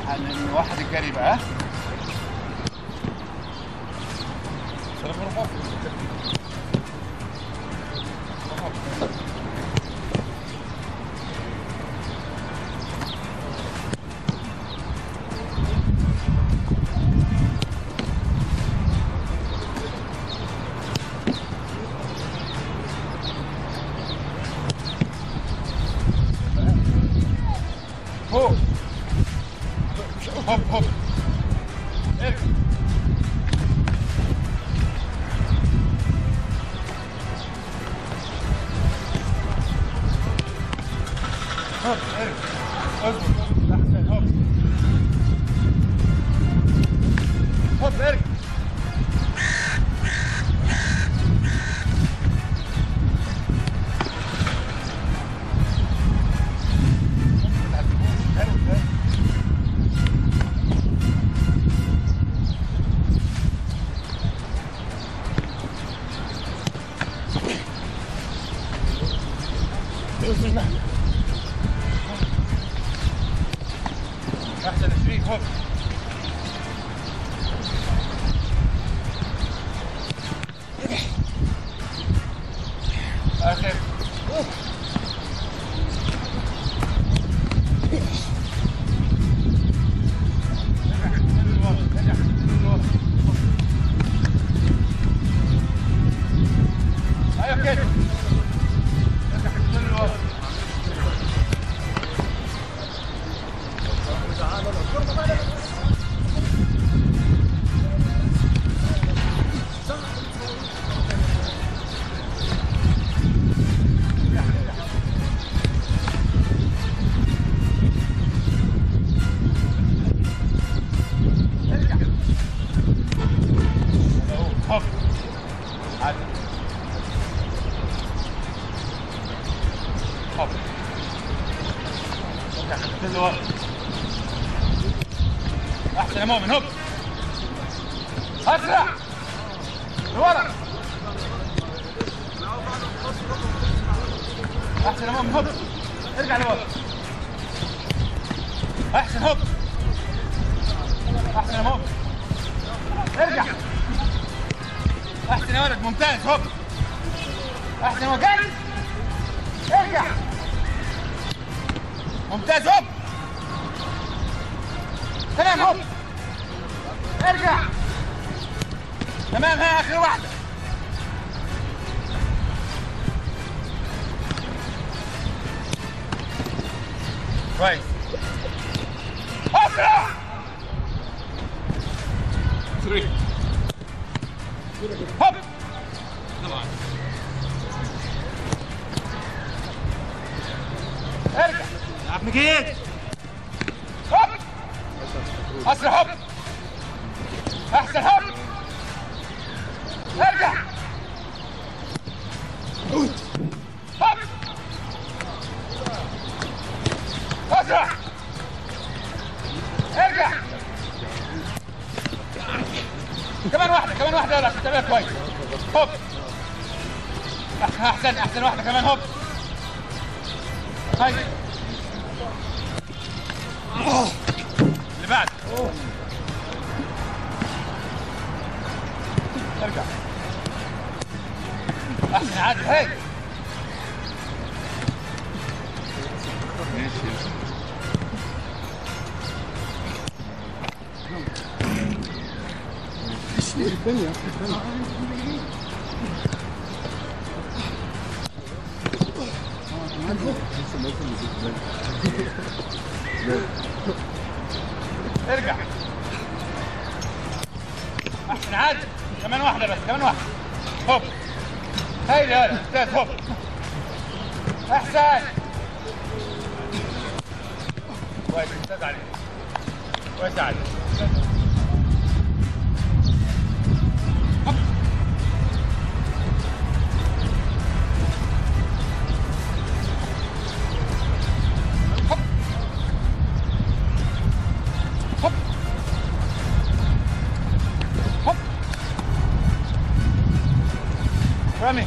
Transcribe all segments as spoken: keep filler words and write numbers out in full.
واحد الجري بقى. سلام مرحبا. فوق. هوب هوب. ارجع. هوب ارجع. اصبر احسن. هوب هوب ارجع. احسن شريك. هوب اخر. ايوه كده. هوب عادي. هوب ارجع خدت لورا. احسن يا مؤمن. هوب اسرع لورا. احسن يا مؤمن. هوب ارجع لورا. احسن. هوب احسن يا مؤمن. ارجع. احسن يا ولد. ممتاز. هوب احسن وجري. ارجع. ممتاز. هوب تمام. هوب ارجع. تمام. ها اخر واحده. كويس. اسرع. ثلاثة. هوب ارجع. عم جيت. هوب اسرع. هوب احسن. هوب ارجع. هوب اسرع. ارجع. كمان واحدة. كمان واحدة. يلا تتابعها كويس. هوب احسن. احسن واحدة كمان. هوب هاي اللي بعد. ارجع. احسن عادل. هاي ماشي. الثانية ارجع. احسن عادل. كمان واحدة بس. كمان واحدة. هوب هاي يا ولد. ممتاز. هوب احسن. كويس. ممتاز عليك. كويس عادل. رامي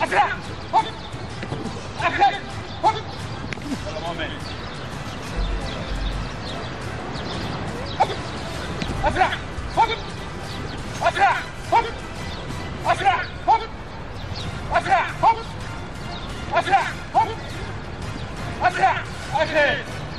اسرع هوب اخر هوب يلا مؤمن اسرع هوب اسرع هوب اسرع هوب اسرع هوب اسرع هوب اسرع اخر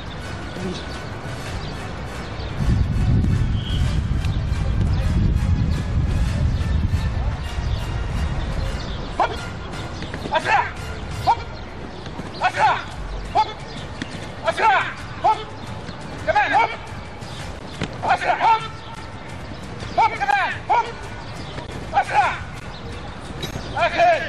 أسرع هوب أسرع هوب أسرع هوب كمان هوب أسرع هوب هوب كمان هوب أسرع آخر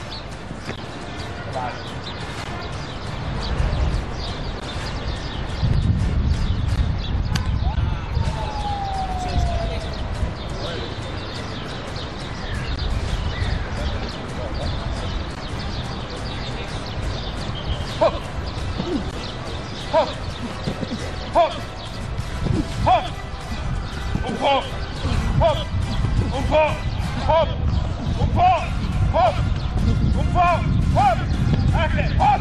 هوب هوب هوب هوب وفوق هوب وفوق هوب وفوق هوب وفوق هوب اخر هوب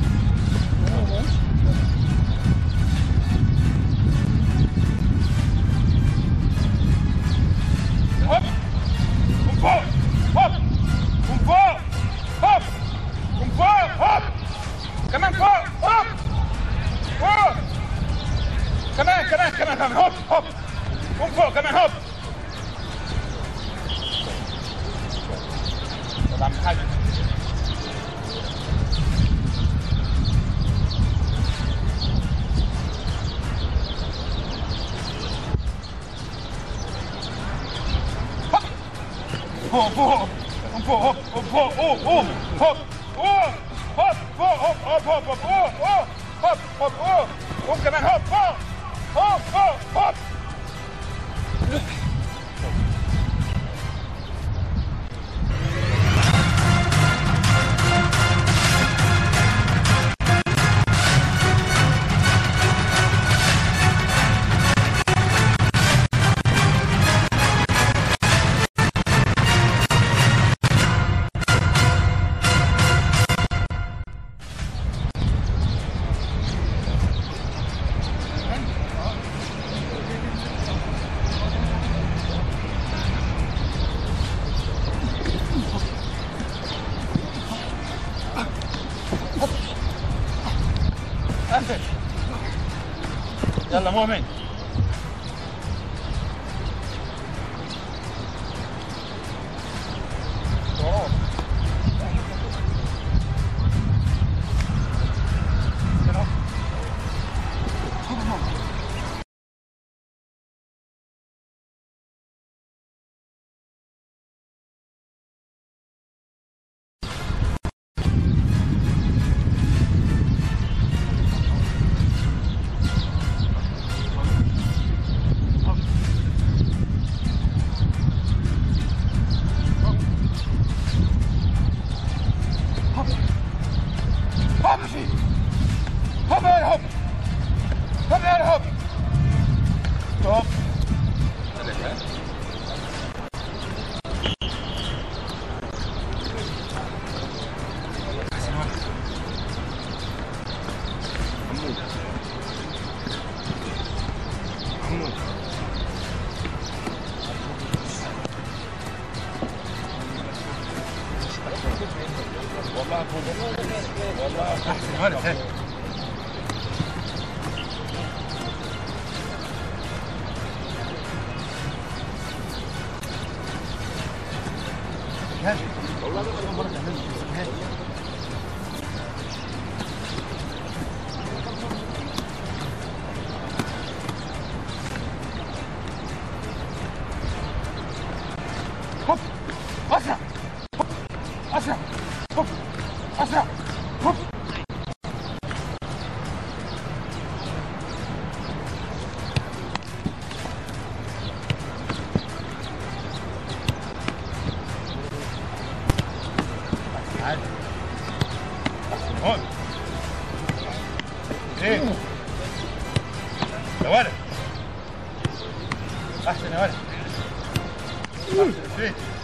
هوب وفوق هوب وفوق هوب وفوق هوب كمان فوق هوب فوق كمان كمان كمان كمان هوب هوب قوم فوق كمان هوب طب عم الحاج هوب فوق قوم فوق هوب قوم فوق قوم قوم هوب قوم هوب فوق هوب هوب هوب هوب هوب هوب هوب هوب قوم كمان هوب فوق هوب فوق هوب أنزل يلا مؤمن هوب امشي هوب يا هوب هوب يا هوب ستوب والله والله احسن ولد هيك والله اول مره تعملها هوب اسرع اسرع هوب اسرع هوب عادي هون ايه يا ولد احسن يا ولد احسن فين